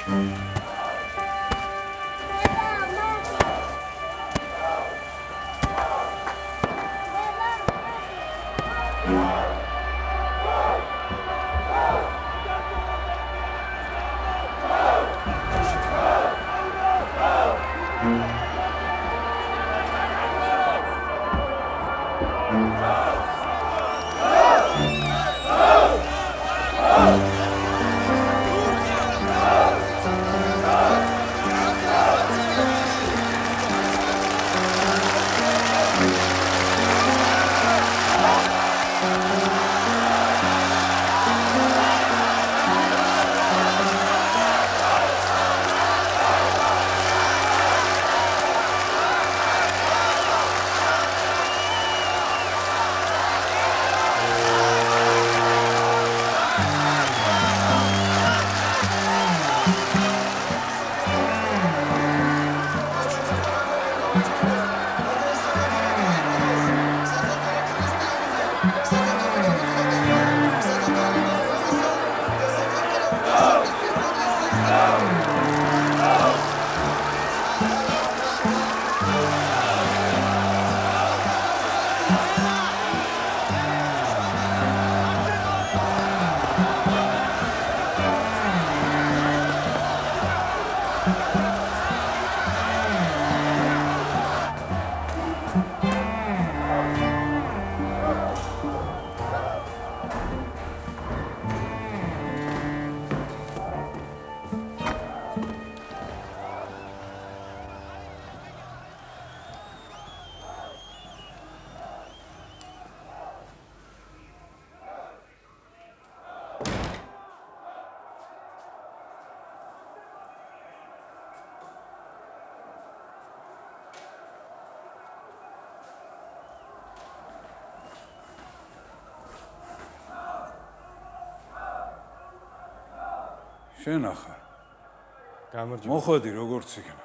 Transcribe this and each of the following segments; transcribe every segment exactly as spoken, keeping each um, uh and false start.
შენ ახარ. გამარჯობა. მოხვედი როგორც იქნა.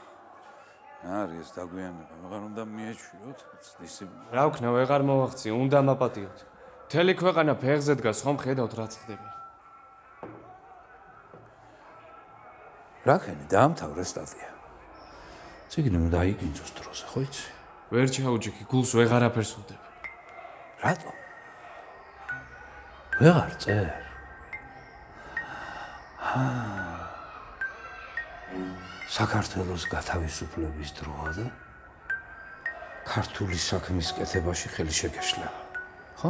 არის ეს დაგვიანება, მაგრამ უნდა მიეჩვიოთ დისციპლინა. რა ვქნა, ვეღარ მოვახციე, უნდა მაპატიოთ. მთელი ქვეყანა ფეხზე დგას, ხომ ხედავთ რა ხდება. რაკენი დაამთავრე სტატია. წიგნი უნდა აიგინძოს დროზე, ხო იცი? ვერ ჩაუჯიქი, გულს ვეღარაფერს ვდებ. რატო? ვეღარ წერ. საქართველოს გათავისუფლების დროა და ქართული საქმის კეთებაში ხელი შეგეშლება. ხო?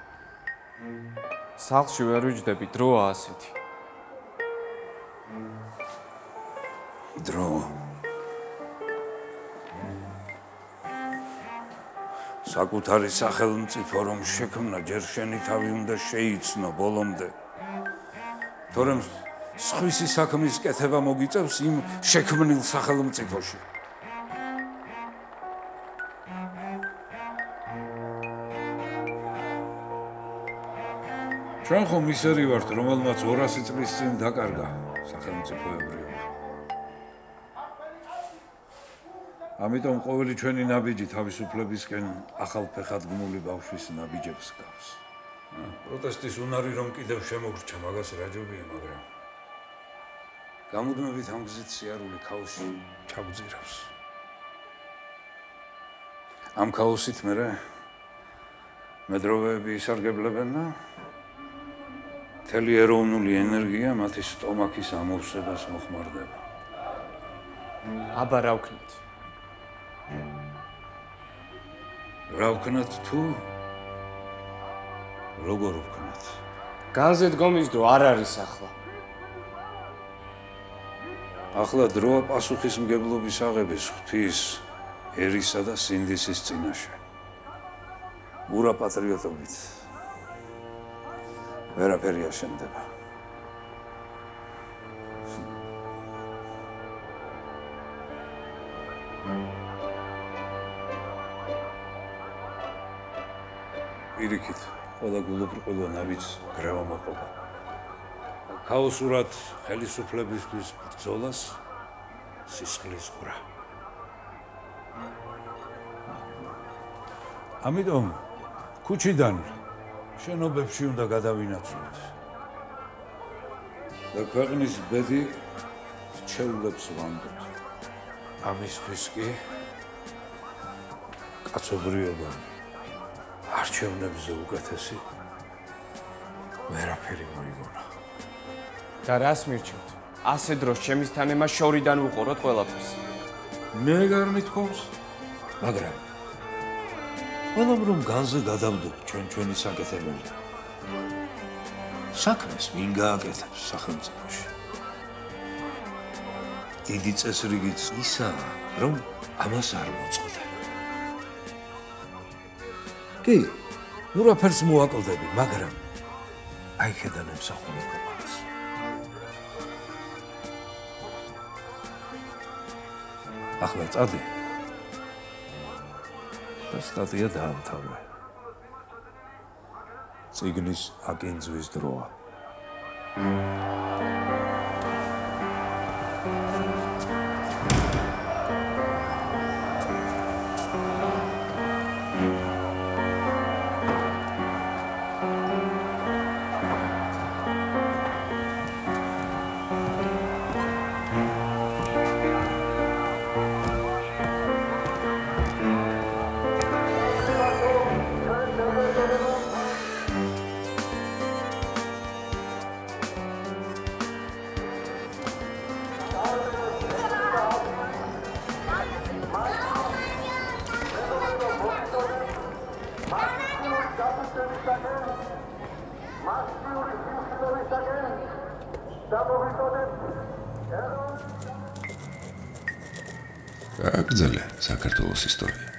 სახლში ვერ ვიჯდები, დროა ასეთი. დრო. საკუთარი სახელმწიფო რომ შექმნა, ჯერ შენი თავი უნდა შეიცნო ბოლომდე. თორემ სხვისი საქმის კეთება მოგიწევს იმ შექმნილ სახელმწიფოში. ჩვენ ხომ ისერი ვართ, რომელმაც ორასი წლის წინ დაკარგა სახელმწიფოებრიობა. ამიტომ ყოველი ჩვენი ნაბიჯი თავისუფლებისკენ ახალფეხადგმული ბავშვის ნაბიჯებს გავს. პროტესტის უნარი რომ კიდევ შემოგრჩა, მაგას რა ჯობია, მაგრამ გამუდმებით ამ გზით სიარული ქაოსში ჩაგძირავს. ამ ქაოსით მერე მედროვეები ისარგებლებენ და მთელი ეროვნული ენერგია მათი სტომაქის ამოვსებას მოხმარდება. აბა რა ვქნათ? რა ვქნათ თუ? როგორ ვქნათ? განზე დგომის დრო არ არის ახლა. ახლა დროა პასუხისმგებლობის აღების ღვთის, ერისა და სინდისის წინაშე. მურა პატრიოტობით ვერაფერი აშენდება. პირიქით, ყველა გულუბრყვილო ნაბიჯს გრევა მოყობა. ქაოსურად ხელისუფლებისთვის ბრძოლას სისხლის ღვრა. ამიტომ ქუჩიდან შენობებში უნდა გადავინაცვლოთ. და ქვეყნის ბედი ჩვეულებს ვამბობ. ამისთვის კი კაცობრიობა არჩევნებზე უკეთესი ვერაფერი მოიგონა. და რას მირჩევთ? ასე დროს ჩემის თანემა შორიდან ვუყუროთ ყველაფერს. მე გარ მithქობს, მაგრამ ყველამ რომ განზე გადავდოთ ჩვენ ჩვენი საკეთებელი. საქმეს ვინ გააკეთებს სახელმწიფოში? დიდი წესრიგიც ისაა, რომ ამას არ მოწყდა. კი, ნუ რაფერს მოაკლდები, მაგრამ აი ხედან ემსახურე კომანას. ახლა წადი და სტატია დაამთავრე. წიგნის აკინძვის დროა. გააგრძელე საქართველოს ისტორია.